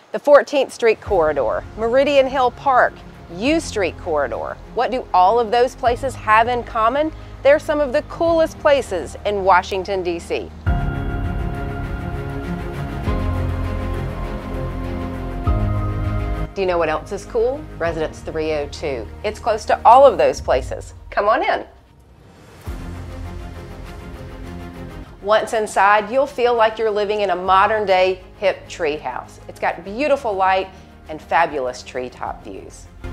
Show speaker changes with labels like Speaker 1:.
Speaker 1: The 14th Street Corridor, Meridian Hill Park, U Street Corridor. What do all of those places have in common? They're some of the coolest places in Washington, D.C. Do you know what else is cool? Residence 302. It's close to all of those places. Come on in. Once inside, you'll feel like you're living in a modern-day hip tree house. It's got beautiful light and fabulous treetop views.